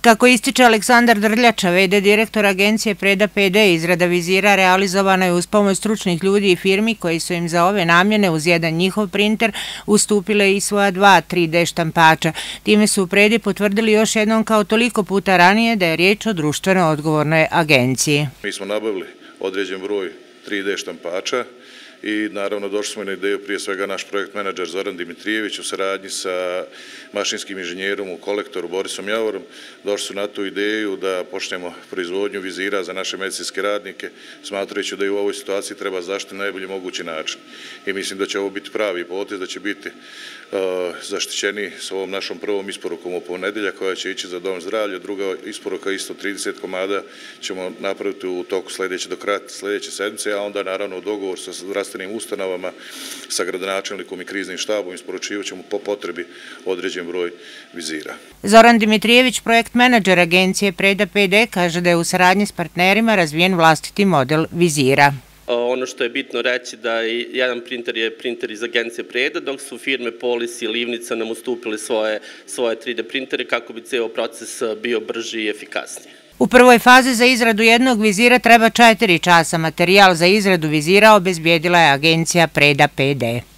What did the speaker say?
Kako ističe Aleksandar Drljača, v.d. direktor agencije Preda PD, izrada vizira realizovana je uz pomoć stručnih ljudi i firmi koji su im za ove namjene uz jedan njihov printer ustupile i svoja 2 3D štampača. Time su u Predi potvrdili još jednom kao toliko puta ranije da je riječ o društveno odgovornoj agenciji. Mi smo nabavili određen broj 3D štampača i naravno došli smo na ideju, prije svega naš projekt menadžer Zoran Dimitrijević u saradnji sa mašinskim inženjerom u Kolektoru Borisom Javorom, došli su na tu ideju da počnemo proizvodnju vizira za naše medicinske radnike, smatrajući da i u ovoj situaciji treba zaštiti na najbolji mogući način. I mislim da će ovo biti pravi potez, da će biti zaštićeni s ovom našom prvom isporukom u ponedjeljak koja će ići za Dom zdravlja, druga isporuka isto 30 komada ćemo napraviti u toku do kraja sljedeće sedmice, a onda naravno u dogovor sa zdravstvenim ustanovama, sa gradonačelnikom i kriznim štabom isporučivat ćemo po potrebi određen broj vizira. Zoran Dimitrijević, projekt menadžer agencije Preda PD, kaže da je u saradnji s partnerima razvijen vlastiti model vizira. Ono što je bitno reći da jedan printer je printer iz agencije Preda, dok su firme Polis i Livnica nam ustupili svoje 3D printere kako bi cijel proces bio brži i efikasniji. U prvoj fazi za izradu jednog vizira treba 4 časa. Materijal za izradu vizira obezbijedila je agencija Preda PD.